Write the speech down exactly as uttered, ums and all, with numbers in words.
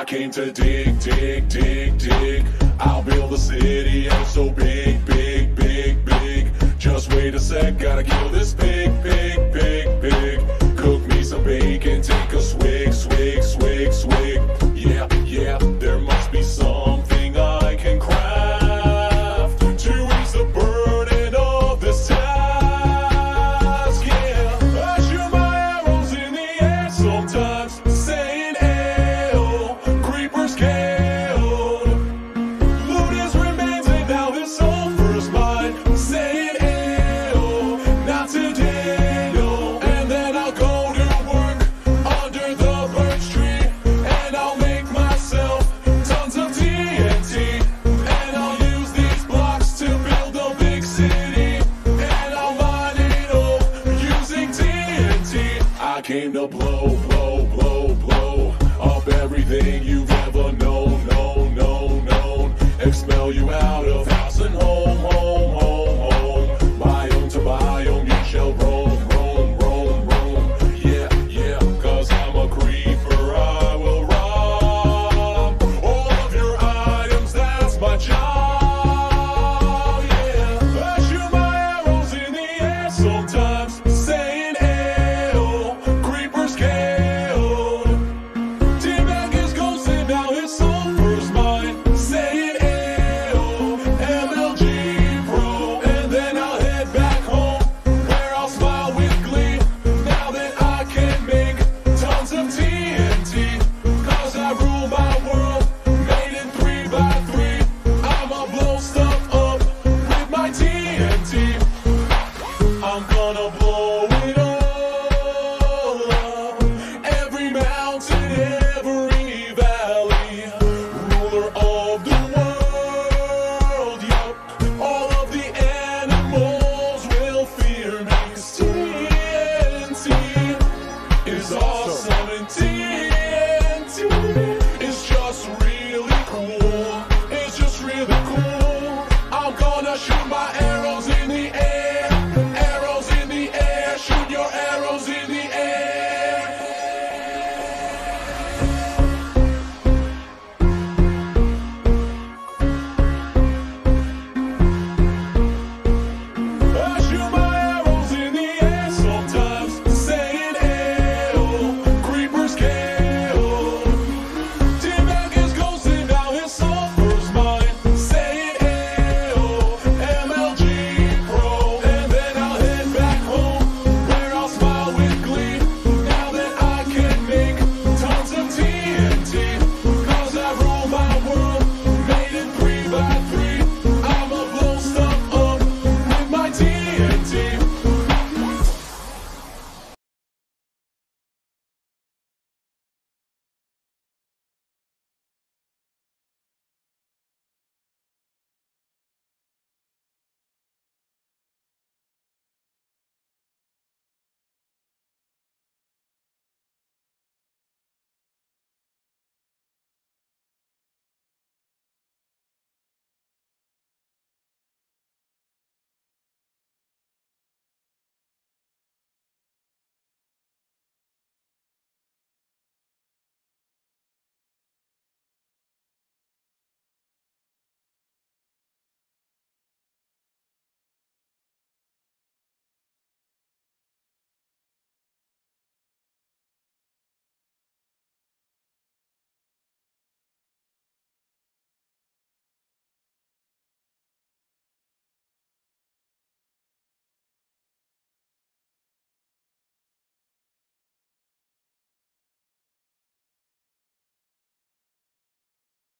I came to dig, dig, dig, dig. I'll build a city oh so big, big, big, big. Just wait a sec, gotta kill this pig, pig, pig, pig. Cook me some bacon, take a swig, swig, swig, swig. Yeah, yeah, there must be something I can craft to ease the burden of this task. Yeah, I shoot my arrows in the air sometimes, saying "Ayo, creepers killed. Loot his remains and now his soul first mine, saying "Ayo, not today, no." And then I'll go to work under the birch tree, and I'll make myself tons of T N T, and I'll use these blocks to build a big city, and I'll line it up using T N T. I came to blow, blow, blow, blow up everything you've ever known, known, known, known. Expel you out of house and home, home.